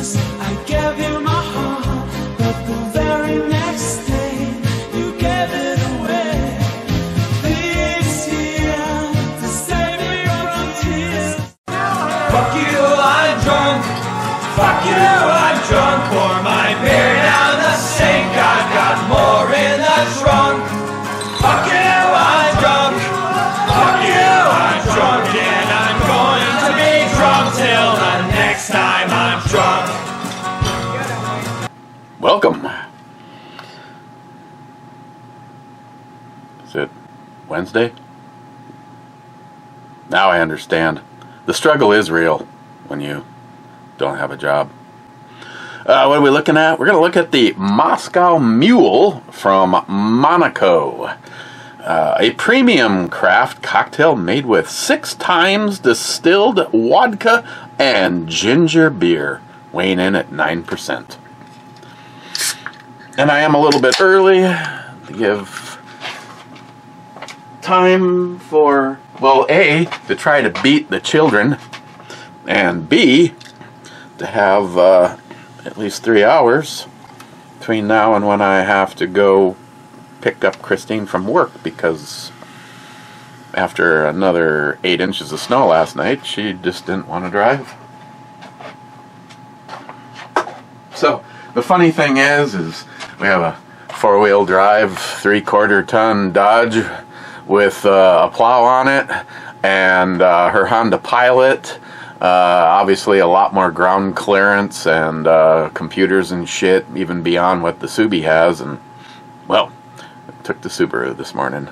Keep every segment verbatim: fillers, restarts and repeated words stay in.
lose. I gave you my heart, but the very next day you gave it away. This year to save me from tears. Fuck you, I'm drunk. Fuck you, I'm drunk. Pour my beer down the sink. I've got more in the trunk. Fuck you, I'm drunk. Fuck you, I'm drunk. And I'm going to be drunk till the next time I'm drunk. Welcome. Is it Wednesday? Now I understand. The struggle is real when you don't have a job. Uh, what are we looking at? We're going to look at the Moscow Mule from Monaco. Uh, a premium craft cocktail made with six times distilled vodka and ginger beer, weighing in at nine percent. And I am a little bit early to give time for, well, A, to try to beat the children, and B, to have uh, at least three hours between now and when I have to go pick up Christine from work, because after another eight inches of snow last night, she just didn't want to drive. So the funny thing is, is we have a four-wheel drive, three-quarter ton Dodge with uh, a plow on it, and uh, her Honda Pilot. Uh, obviously a lot more ground clearance and uh, computers and shit, even beyond what the Subi has. And well, I took the Subaru this morning.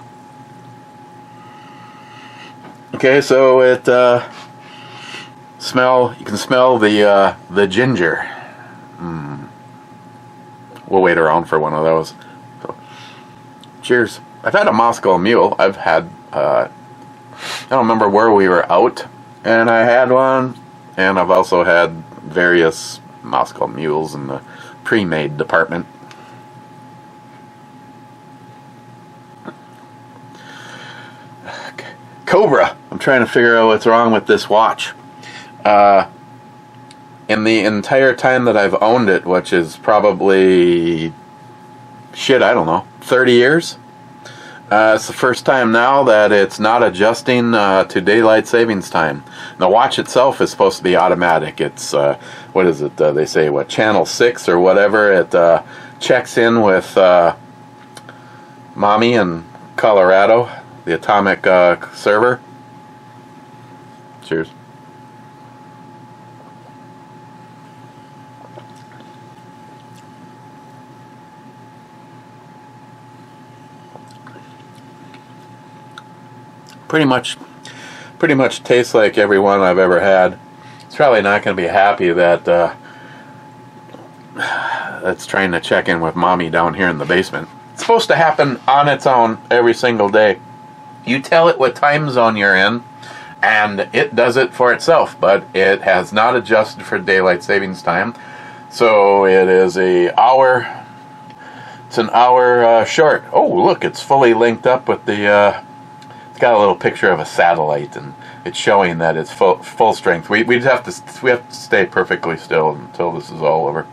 Okay, so it uh, smell. You can smell the uh, the ginger. Mm. We'll wait around for one of those. So, cheers. I've had a Moscow Mule. I've had. Uh, I don't remember where we were out, and I had one, and I've also had various Moscow Mules in the pre-made department. Cobra. I'm trying to figure out what's wrong with this watch. Uh, in the entire time that I've owned it, which is probably, shit, I don't know, thirty years? Uh, it's the first time now that it's not adjusting uh, to daylight savings time. The watch itself is supposed to be automatic. It's, uh, what is it, uh, they say, what, channel six or whatever. It uh, checks in with uh, Mommy in Colorado, the atomic uh, server. Cheers. Pretty much, pretty much tastes like every one I've ever had. It's probably not going to be happy that uh, that's trying to check in with Mommy down here in the basement. It's supposed to happen on its own every single day. You tell it what time zone you're in, and it does it for itself, but it has not adjusted for daylight savings time. So it is a hour, it's an hour uh, short. Oh, look, it's fully linked up with the, uh, it's got a little picture of a satellite, and it's showing that it's full, full strength. We, we have to, we have to stay perfectly still until this is all over.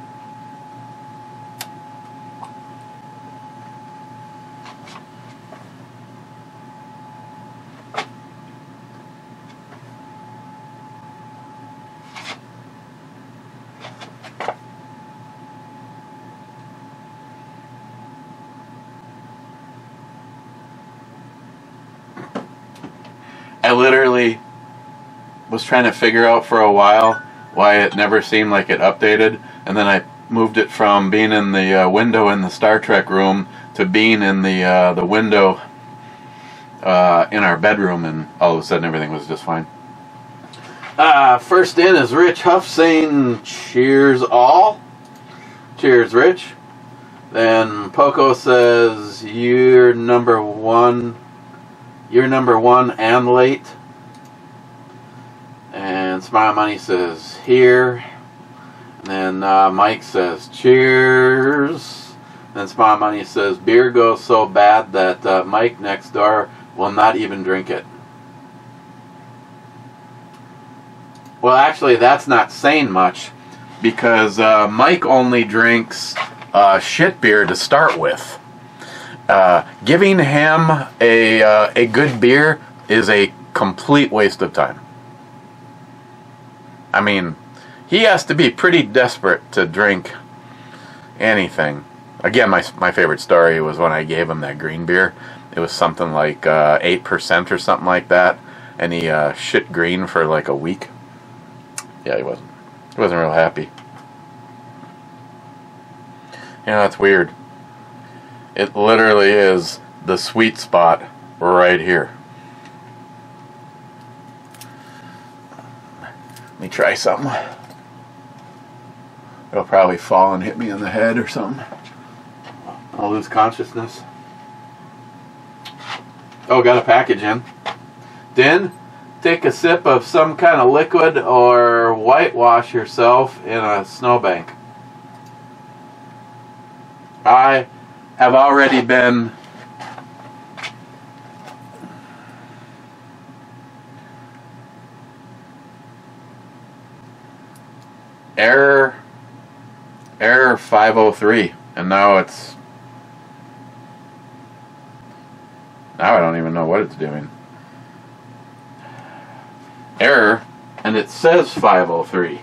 I literally was trying to figure out for a while why it never seemed like it updated, and then I moved it from being in the uh, window in the Star Trek room to being in the uh, the window uh, in our bedroom, and all of a sudden everything was just fine. Uh, first in is Rich Huff saying cheers all. Cheers, Rich. Then Poco says you're number one. You're number one and late. And Smile Money says here. And then uh, Mike says cheers. And then Smile Money says beer goes so bad that uh, Mike next door will not even drink it. Well, actually, that's not saying much, because uh, Mike only drinks uh, shit beer to start with. Uh, giving him a uh, a good beer is a complete waste of time. I mean, he has to be pretty desperate to drink anything. Again, my my favorite story was when I gave him that green beer. It was something like uh, eight percent or something like that, and he uh, shit green for like a week. Yeah, he wasn't. He wasn't real happy. You know, it's weird. It literally is the sweet spot right here. Let me try something. It'll probably fall and hit me in the head or something. I'll lose consciousness. Oh, got a package in. Din, take a sip of some kind of liquid or whitewash yourself in a snowbank. I have already been error error five oh three, and now it's now I don't even know what it's doing. Error, and it says five oh three.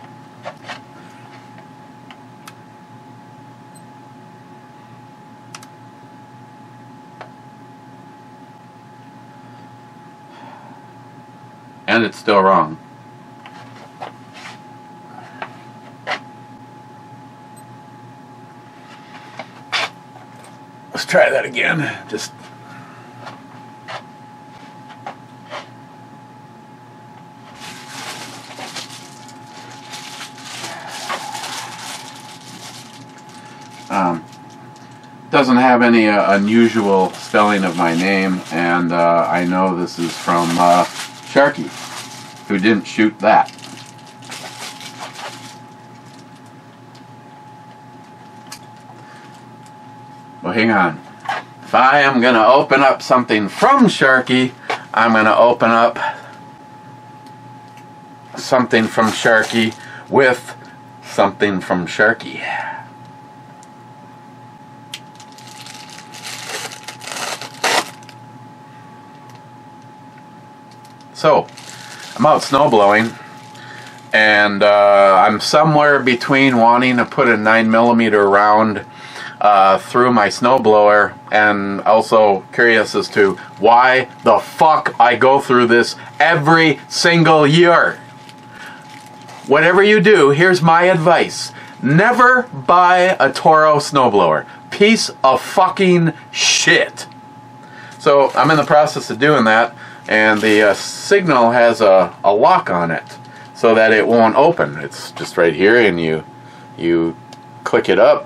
And it's still wrong. Let's try that again. Just um, doesn't have any uh, unusual spelling of my name, and uh, I know this is from uh, Sharky, who didn't shoot that. Well, hang on. If I am going to open up something from Sharky, I'm going to open up something from Sharky with something from Sharky. So, I'm out snowblowing, and uh, I'm somewhere between wanting to put a nine millimeter round uh, through my snowblower, and also curious as to why the fuck I go through this every single year. Whatever you do, here's my advice. Never buy a Toro snowblower. Piece of fucking shit. So, I'm in the process of doing that. And the uh, signal has a, a lock on it so that it won't open. It's just right here, and you you click it up.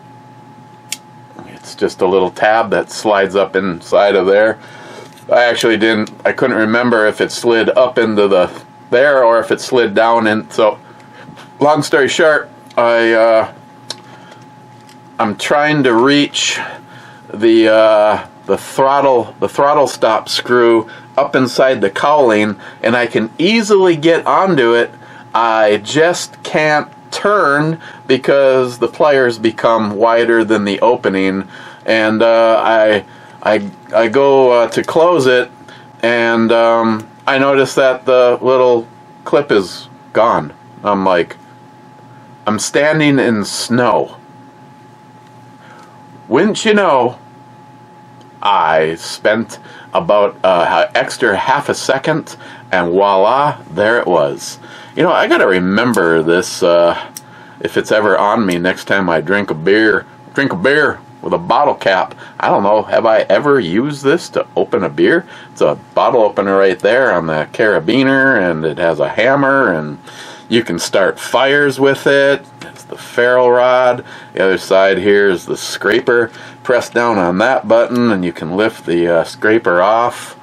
It's just a little tab that slides up inside of there. I actually didn't, I couldn't remember if it slid up into the there or if it slid down in. So, long story short, I uh, I'm trying to reach the uh, the throttle the throttle stop screw up inside the cowling, and I can easily get onto it. I just can't turn because the pliers become wider than the opening, and uh, I I I go uh, to close it, and um, I notice that the little clip is gone. I'm like, I'm standing in snow. Wouldn't you know, I spent about uh, extra half a second, and voila, there it was. You know, I gotta remember this uh, if it's ever on me next time I drink a beer. Drink a beer with a bottle cap. I don't know, have I ever used this to open a beer? It's a bottle opener right there on the carabiner, and it has a hammer, and you can start fires with it. It's the ferrule rod. The other side here is the scraper. Press down on that button and you can lift the uh, scraper off.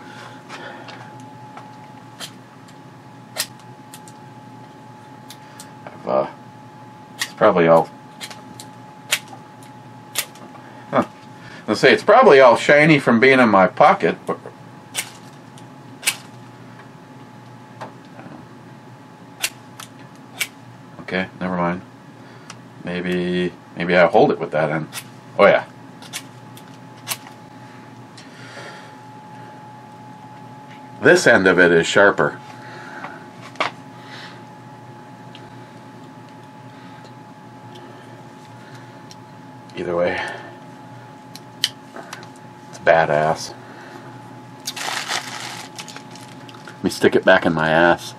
Uh, it's probably all... Huh. Let's say it's probably all shiny from being in my pocket. But okay, never mind. maybe maybe I'll hold it with that end. Oh yeah. This end of it is sharper. Either way, it's badass. Let me stick it back in my ass.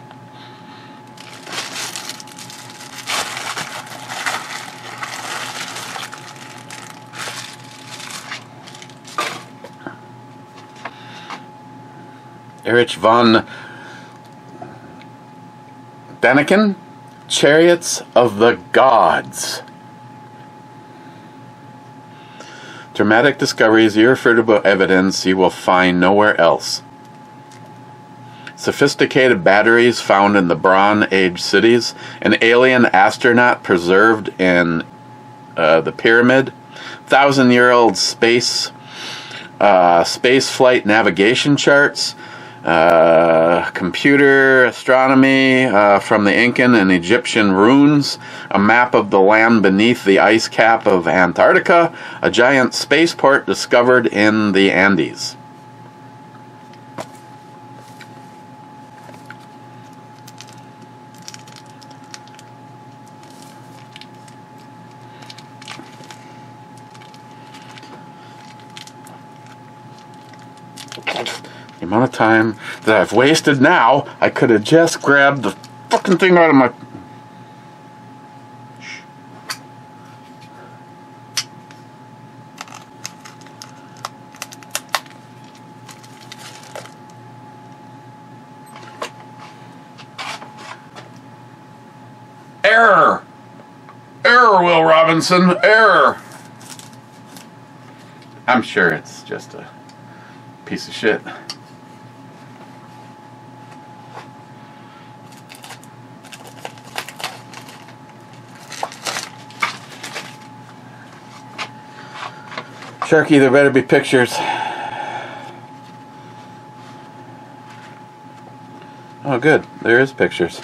Erich von Däniken, Chariots of the Gods. Dramatic discoveries, irrefutable evidence you will find nowhere else. Sophisticated batteries found in the Bronze Age cities, an alien astronaut preserved in uh, the pyramid, thousand-year-old space uh, space flight navigation charts, uh, computer astronomy uh, from the Incan and Egyptian runes, a map of the land beneath the ice cap of Antarctica, a giant spaceport discovered in the Andes. The amount of time that I've wasted now, I could have just grabbed the fucking thing out of my... Error! Error, Will Robinson, error! I'm sure it's just a piece of shit. Sharky, there better be pictures. Oh, good. There is pictures.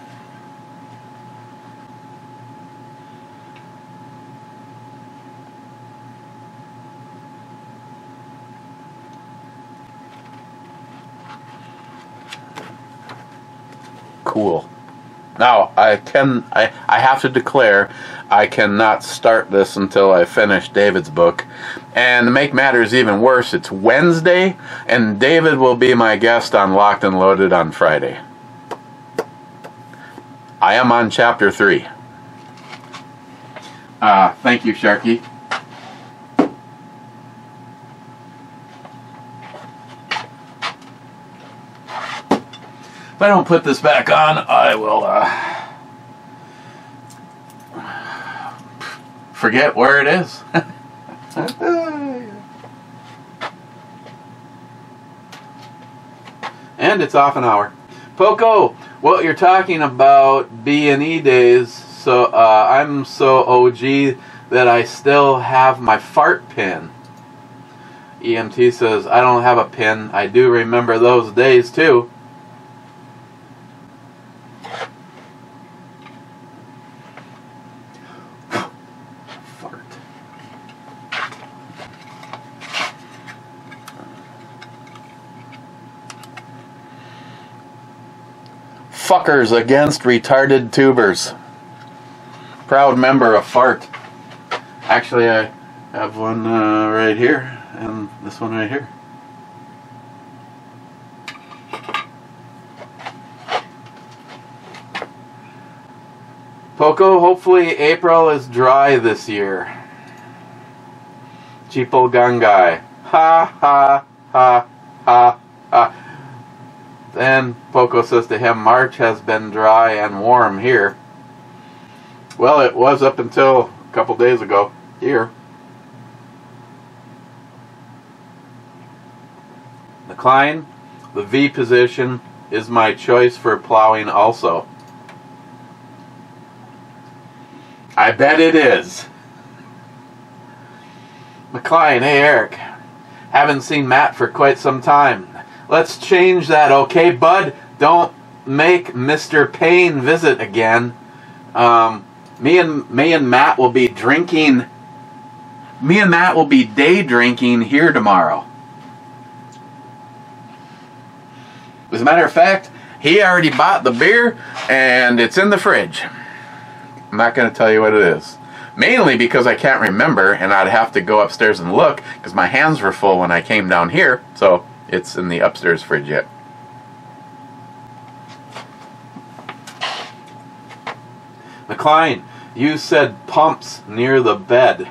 Cool. Now, I can, I, I have to declare, I cannot start this until I finish David's book. And to make matters even worse, it's Wednesday, and David will be my guest on Locked and Loaded on Friday. I am on chapter three. Uh, thank you, Sharky. If I don't put this back on, I will uh, forget where it is. And it's off an hour. Poco, what you're talking about B and E days, so uh, I'm so O G that I still have my fart pin. E M T says, I don't have a pin. I do remember those days too. Fuckers against retarded tubers. Proud member of Fart. Actually, I have one uh, right here, and this one right here. Poco, hopefully April is dry this year. Cheapo Gangai. Ha ha ha ha ha. Then Poco says to him, March has been dry and warm here. Well, it was up until a couple days ago here. McLean, the V position is my choice for plowing also. I bet it is. McLean, hey Eric. Haven't seen Matt for quite some time. Let's change that, okay, bud? Don't make Mister Payne visit again. Um, Me and me and Matt will be drinking. Me and Matt will be day drinking here tomorrow. As a matter of fact, he already bought the beer and it's in the fridge. I'm not going to tell you what it is. Mainly because I can't remember and I'd have to go upstairs and look because my hands were full when I came down here. So it's in the upstairs fridge yet. McLean, you said pumps near the bed.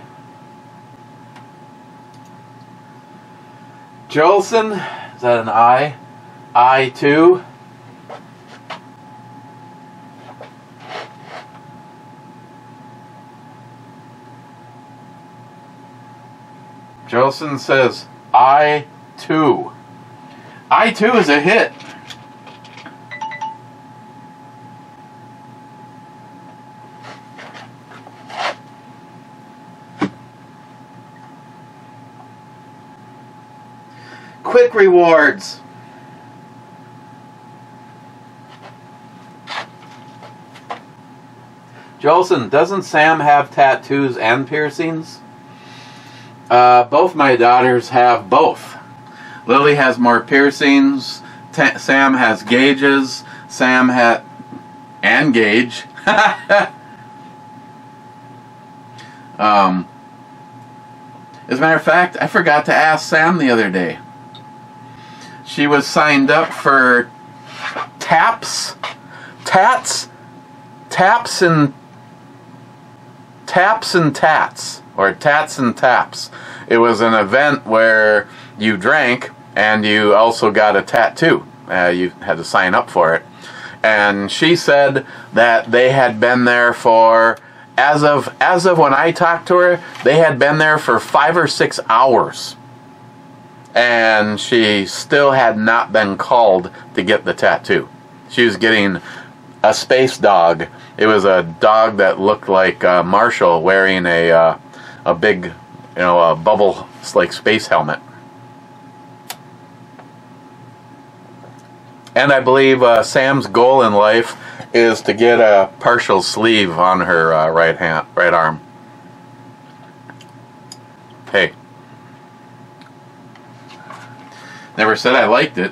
Jolson, is that an I? I too. Jolson says I too. I too is a hit. Quick rewards. Jolson, doesn't Sam have tattoos and piercings? Uh, both my daughters have both. Lily has more piercings. Ta Sam has gauges. Sam had and gauge. um, as a matter of fact, I forgot to ask Sam the other day. She was signed up for taps, tats, taps and taps and tats, or tats and taps. It was an event where you drank and you also got a tattoo. Uh, you had to sign up for it. And she said that they had been there for, as of as of when I talked to her, they had been there for five or six hours. And she still had not been called to get the tattoo. She was getting a space dog. It was a dog that looked like uh, Marshall wearing a uh, a big, you know, a bubble like space helmet. And I believe uh, Sam's goal in life is to get a partial sleeve on her uh, right hand, right arm. Hey. Never said I liked it.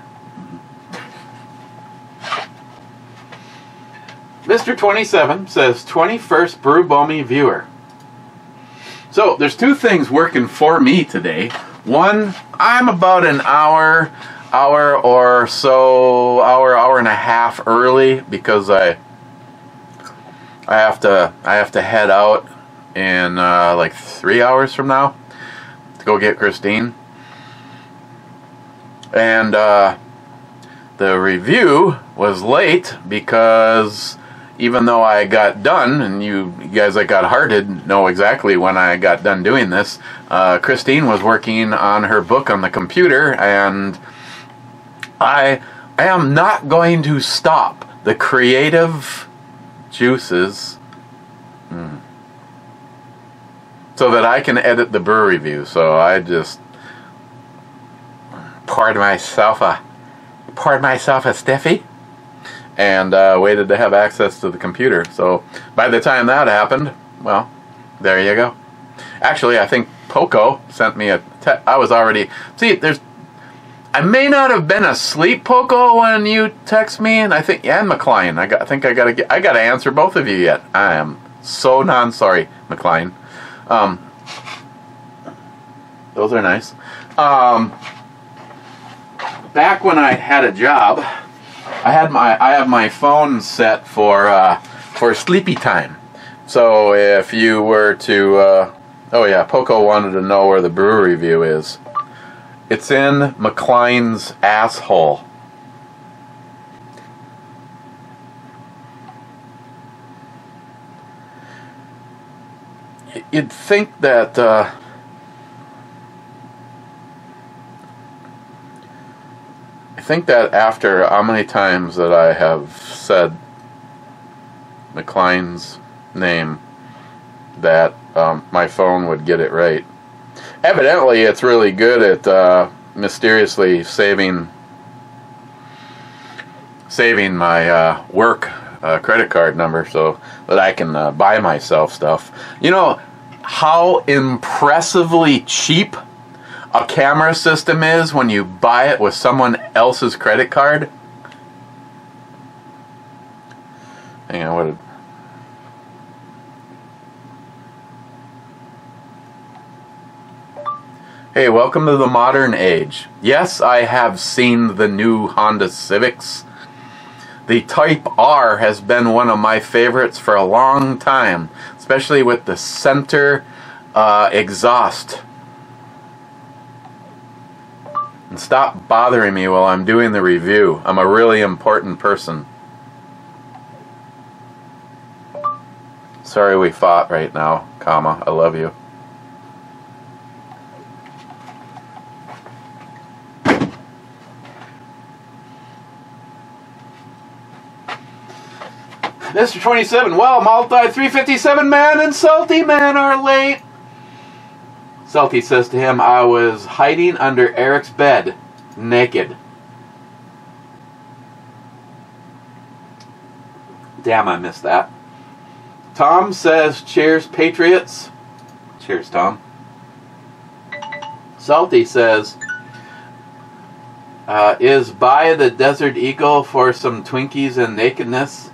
Mister twenty-seven says twenty-first Brew Bomi viewer. So there's two things working for me today. One, I'm about an hour, hour or so, hour, hour and a half early because I I have to I have to head out in uh, like three hours from now to go get Christine. And uh, the review was late because even though I got done, and you, you guys that got hearted know exactly when I got done doing this, uh, Christine was working on her book on the computer, and I, I am not going to stop the creative juices mm, so that I can edit the brew review. So I just poured myself a poured myself a Steffi and uh, waited to have access to the computer. So by the time that happened, well, there you go. Actually, I think Poco sent me a te I was already see there's I may not have been asleep, Poco, when you text me, and I think yeah, and McLean. I got I think I gotta get I gotta answer both of you yet. I am so non sorry, McLean. Um those are nice. Um Back when I had a job, I had my I have my phone set for uh, for sleepy time. So if you were to, uh, oh yeah, Poco wanted to know where the brew review is. It's in McLean's asshole. You'd think that. Uh, I think that after how many times that I have said McLean's name, that um, my phone would get it right. Evidently, it's really good at uh, mysteriously saving saving my uh, work uh, credit card number so that I can uh, buy myself stuff. You know how impressively cheap a camera system is when you buy it with someone else's credit card? Hang on, what did... Hey, welcome to the modern age. Yes, I have seen the new Honda Civics. The Type R has been one of my favorites for a long time, especially with the center uh, exhaust. And stop bothering me while I'm doing the review. I'm a really important person. Sorry we fought right now, comma, I love you. Mister twenty-seven, well, Multi three fifty-seven man and Salty Man are late. Salty says to him, I was hiding under Eric's bed, naked. Damn, I missed that. Tom says, cheers, Patriots. Cheers, Tom. Salty says, uh, is by the Desert Eagle for some Twinkies and nakedness.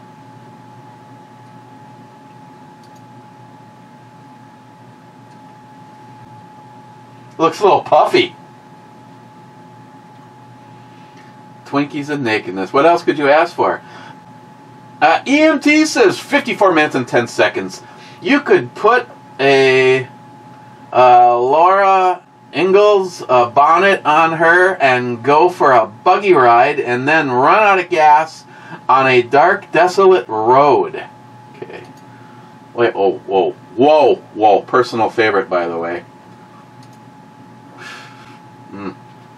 Looks a little puffy. Twinkies and nakedness. What else could you ask for? Uh, E M T says fifty-four minutes and ten seconds. You could put a uh, Laura Ingalls uh, bonnet on her and go for a buggy ride and then run out of gas on a dark, desolate road. Okay. Wait, oh, whoa, whoa, whoa. Personal favorite, by the way. Mm.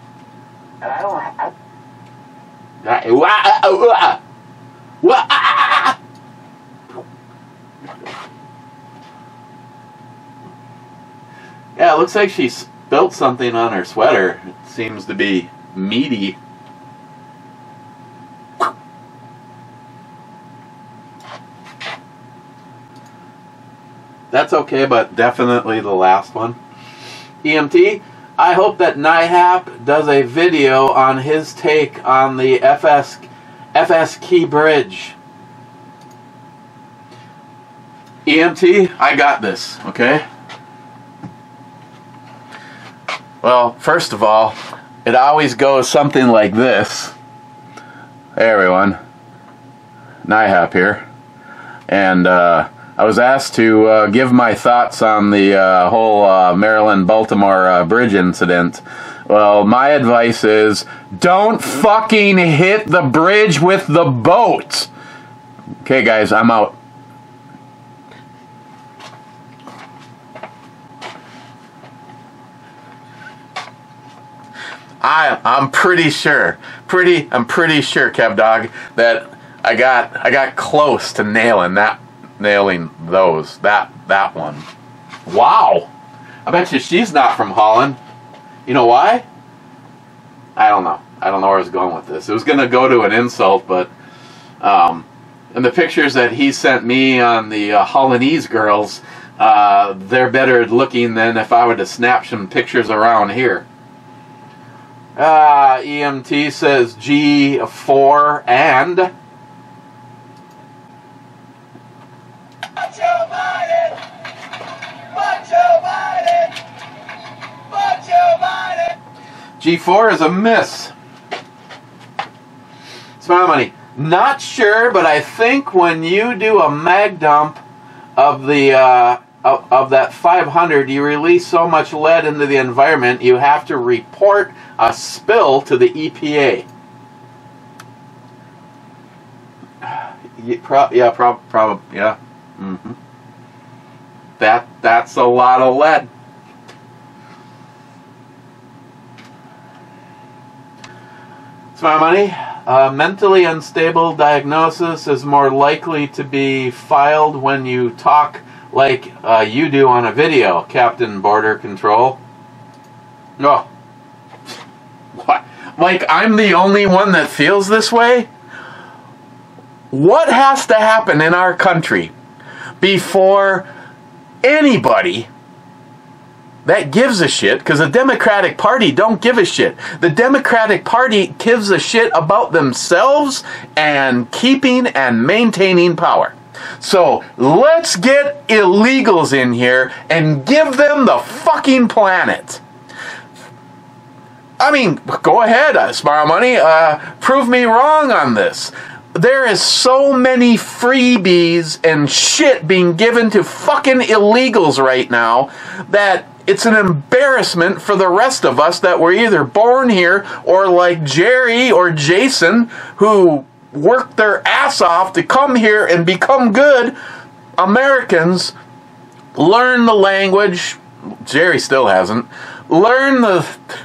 Yeah, it looks like she spilt something on her sweater. It seems to be meaty. That's okay, but definitely the last one. E M T, I hope that NIHAP does a video on his take on the F S, F S Key Bridge. E M T, I got this, okay? Well, first of all, it always goes something like this. Hey everyone, NIHAP here. And uh, I was asked to uh, give my thoughts on the uh, whole uh, Maryland-Baltimore uh, bridge incident. Well, my advice is, don't fucking hit the bridge with the boat! Okay guys, I'm out. I, I'm pretty sure, pretty, I'm pretty sure, Kev Dog, that I got, I got close to nailing that, nailing those, that, that one. Wow! I bet you she's not from Holland. You know why? I don't know. I don't know where I was going with this. It was going to go to an insult, but, um, in the pictures that he sent me on the uh, Hollandese girls, uh, they're better looking than if I were to snap some pictures around here. Uh, E M T says G four and Joe Biden! Joe Biden! Joe Biden! G four is a miss. Smile money. Not sure, but I think when you do a mag dump of the uh, of, of that five hundred, you release so much lead into the environment, you have to report a spill to the E P A. Yeah, pro yeah, prob prob yeah. Mm-hmm. That that's a lot of lead. Smart money. Uh, mentally unstable diagnosis is more likely to be filed when you talk like uh, you do on a video, Captain Border Control. No. What? Like I'm the only one that feels this way? what has to happen in our country before anybody that gives a shit, because the Democratic Party don't give a shit. The Democratic Party gives a shit about themselves and keeping and maintaining power. So let's get illegals in here and give them the fucking planet. I mean, go ahead, uh, Smart Money, uh, prove me wrong on this. There is so many freebies and shit being given to fucking illegals right now that it's an embarrassment for the rest of us that were either born here or like Jerry or Jason, who worked their ass off to come here and become good Americans, learn the language. Jerry still hasn't. Learn the...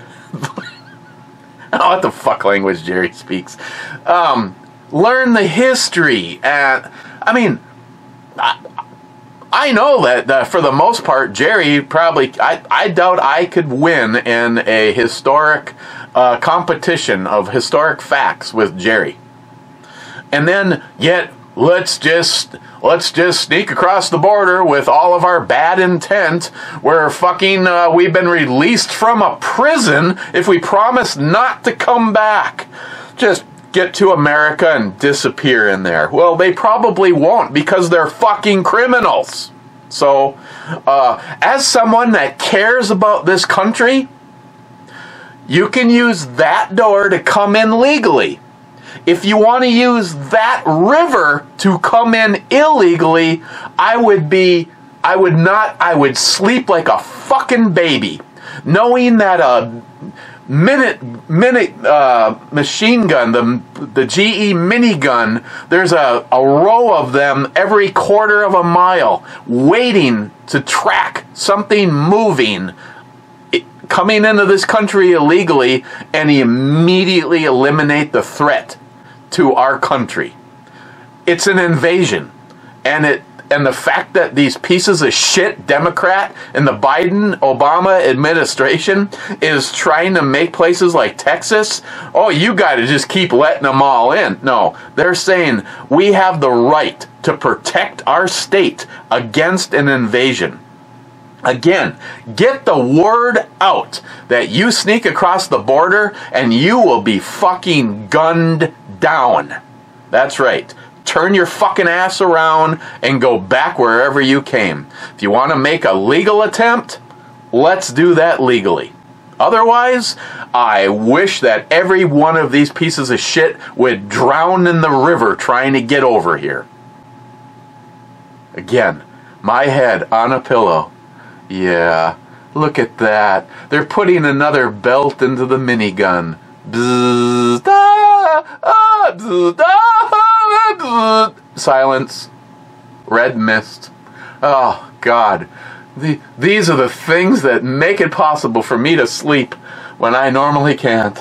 I don't know what the fuck language Jerry speaks. Um, learn the history. And, I mean... I, I know that uh, for the most part, Jerry probably, I, I doubt I could win in a historic uh, competition of historic facts with Jerry. And then, yet, let's just, let's just sneak across the border with all of our bad intent. We're fucking, uh, we've been released from a prison if we promise not to come back. Just get to America and disappear in there. Well, they probably won't because they're fucking criminals. So, uh, as someone that cares about this country, you can use that door to come in legally. If you want to use that river to come in illegally, I would be, I would not, I would sleep like a fucking baby, knowing that a minute minute uh, machine gun, the the G E minigun, there's a, a row of them every quarter of a mile waiting to track something moving it, coming into this country illegally and immediately eliminate the threat to our country. It's an invasion, and it and the fact that these pieces of shit Democrat and the Biden-Obama administration is trying to make places like Texas, oh, you got to just keep letting them all in. No, they're saying we have the right to protect our state against an invasion. Again, get the word out that you sneak across the border and you will be fucking gunned down. That's right. Turn your fucking ass around and go back wherever you came. If you want to make a legal attempt, let's do that legally. Otherwise, I wish that every one of these pieces of shit would drown in the river trying to get over here. Again, my head on a pillow. Yeah, look at that. They're putting another belt into the minigun. Bzzz, ah, ah, bzzz, ah, bzzz. Silence. Red mist. Oh, God. The, these are the things that make it possible for me to sleep when I normally can't.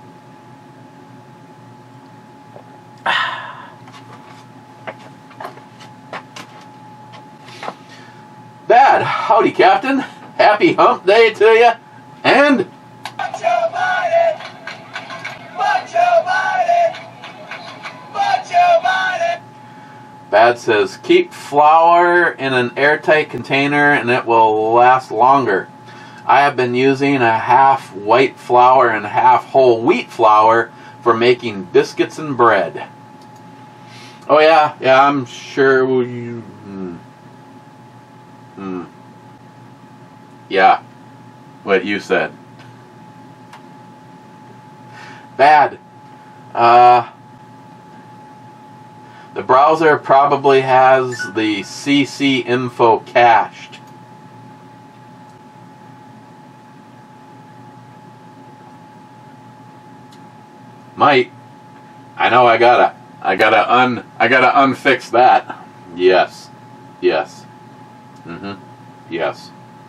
Bad. Howdy, Captain. Happy hump day to you. And... Macho Biden! Macho Biden! Macho Biden! Bad says, keep flour in an airtight container and it will last longer. I have been using a half white flour and half whole wheat flour for making biscuits and bread. Oh yeah, yeah, I'm sure you... Hmm. Hmm. Yeah, what you said. Bad. Uh... The browser probably has the C C info cached. Might. I know I gotta. I gotta un. I gotta unfix that. Yes. Yes. Mm-hmm. Yes.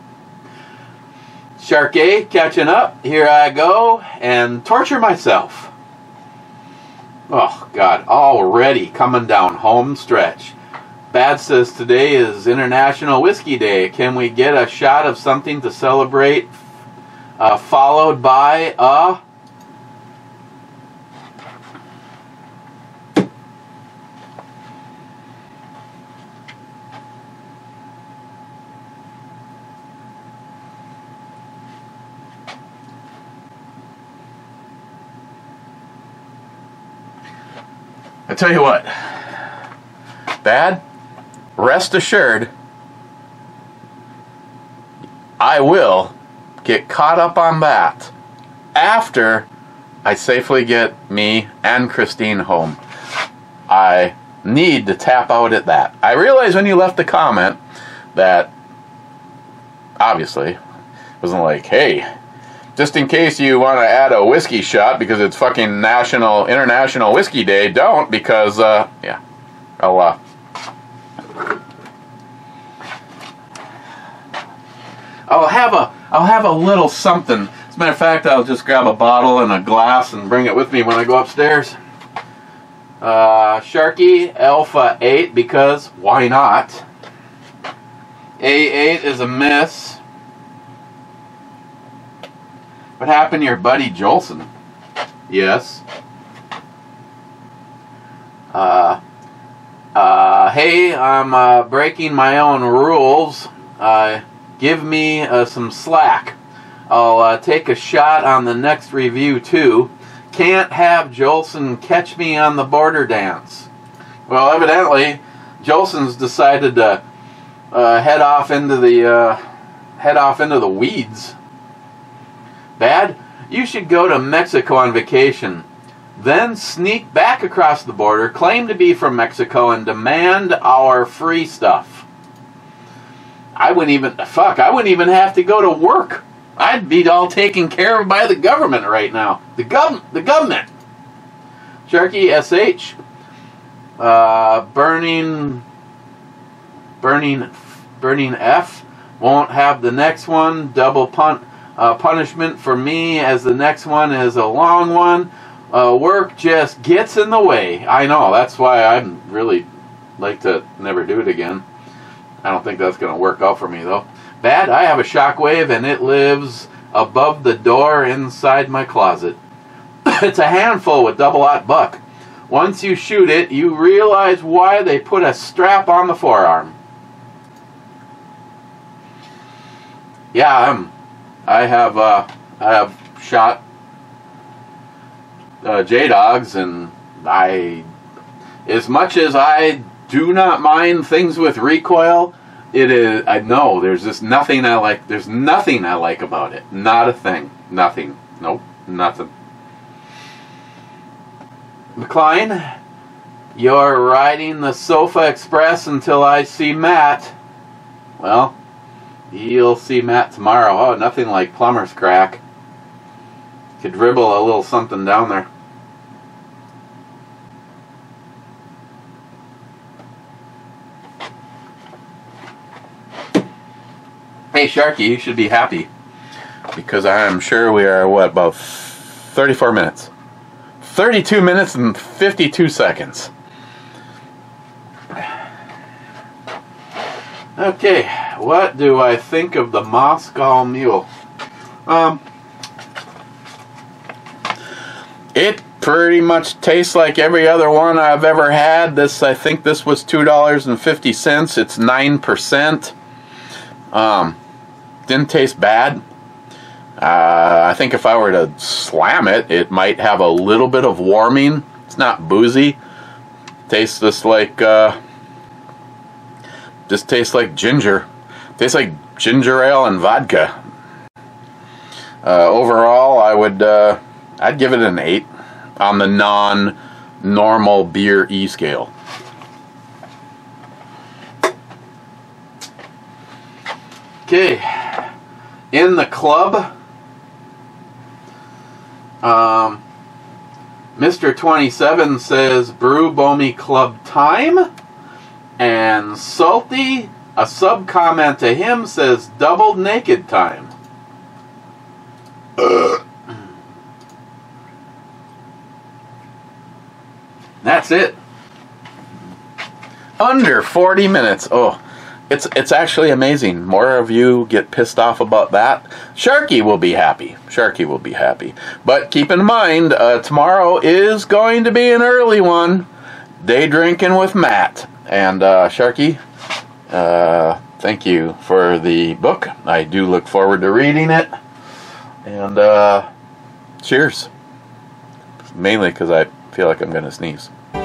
Shark A catching up. Here I go and torture myself. Oh, God, already coming down home stretch. Bad says today is International Whiskey Day. Can we get a shot of something to celebrate, uh, followed by a... I tell you what, Bad, rest assured, I will get caught up on that after I safely get me and Christine home. I need to tap out at that. I realize when you left the comment that, obviously, it wasn't like, hey, just in case you want to add a whiskey shot because it's fucking National, International Whiskey Day, don't, because, uh, yeah, I'll, uh, I'll have a, I'll have a little something. As a matter of fact, I'll just grab a bottle and a glass and bring it with me when I go upstairs. Uh, Sharky Alpha eight, because why not? A eight is a miss. What happened to your buddy Jolson? Yes. Uh, uh, hey, I'm uh, breaking my own rules. Uh, give me uh, some slack. I'll uh, take a shot on the next review too. Can't have Jolson catch me on the border dance. Well, evidently, Jolson's decided to uh, head off into the uh, head off into the weeds. Bad, you should go to Mexico on vacation, then sneak back across the border, claim to be from Mexico, and demand our free stuff. I wouldn't even, fuck, I wouldn't even have to go to work. I'd be all taken care of by the government right now. The gov, the government. Sharky S H, uh, burning, burning, burning F, won't have the next one, double punt. Uh, punishment for me as the next one is a long one. Uh, work just gets in the way. I know, that's why I'd really like to never do it again. I don't think that's going to work out for me though. Bad, I have a Shockwave and it lives above the door inside my closet. It's a handful with double-aught buck. Once you shoot it, you realize why they put a strap on the forearm. Yeah, I'm... I have uh, I have shot uh, J-Dogs, and I, as much as I do not mind things with recoil, it is, I know there's just nothing I like. There's nothing I like about it. Not a thing. Nothing. Nope. Nothing. McLean, you're riding the Sofa Express until I see Matt. Well, you'll see Matt tomorrow. Oh, nothing like plumber's crack. Could dribble a little something down there. Hey Sharky, you should be happy. Because I am sure we are, what, about thirty-four minutes. thirty-two minutes and fifty-two seconds. Okay, what do I think of the Moscow Mule? Um, it pretty much tastes like every other one I've ever had. This, I think this was two dollars and fifty cents. It's nine percent. Um, didn't taste bad. Uh, I think if I were to slam it, it might have a little bit of warming. It's not boozy. Tastes just like... Uh, Just tastes like ginger. Tastes like ginger ale and vodka. Uh, overall, I would, uh, I'd give it an eight on the non-normal beer E scale. Okay, in the club, um, Mister twenty-seven says Brew Bomi Club time. And Salty, a sub comment to him, says doubled naked time. That's it. Under forty minutes. Oh, it's it's actually amazing. More of you get pissed off about that. Sharky will be happy. Sharky will be happy. But keep in mind, uh, tomorrow is going to be an early one. Day drinking with Matt. And uh, Sharky, uh, thank you for the book. I do look forward to reading it. And uh, cheers. Mainly because I feel like I'm going to sneeze.